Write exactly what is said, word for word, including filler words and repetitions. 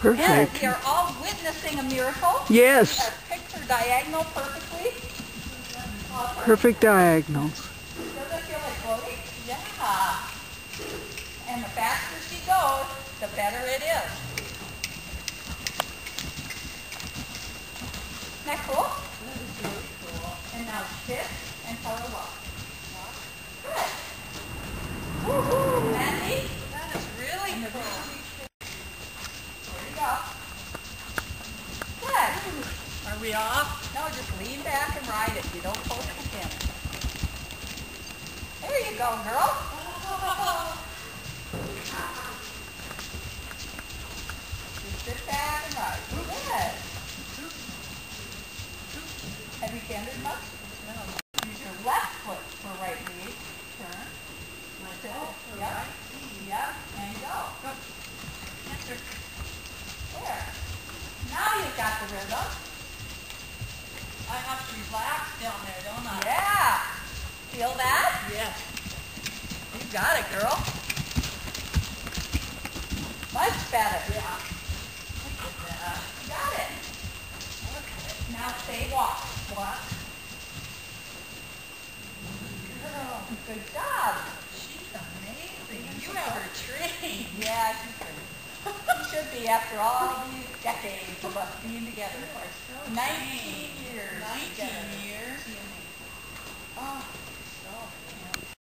Perfect. And we are all witnessing a miracle. Yes. Our picture diagonal perfectly. Perfect diagonals. Does it feel like floating? Yeah. And the faster she goes, the better it is. Isn't that cool? That is really cool. And now sit and tell her walk. Walk. Good. Woohoo! Mandy? That is really cool. There you go. Good. Are we off? No, just lean back and ride it. You don't push the pin. There you go, girl. Just sit back and ride. Good. Have you cantered much? No. Use your left foot for right knee. Turn. Lift it. Yep. Right. Yep. And go. Go. Canter. There. Now you've got the rhythm. I have to relax down there, don't I? Yeah. Feel that? Yes. You got it, girl. Much better. Yeah. Look at that. You got it. Okay. Now say walk. Walk. Girl, good job. She's amazing. You have her trained. Yeah, she's good. You should be after all these decades of us being together. nineteen years. nineteen years. Oh.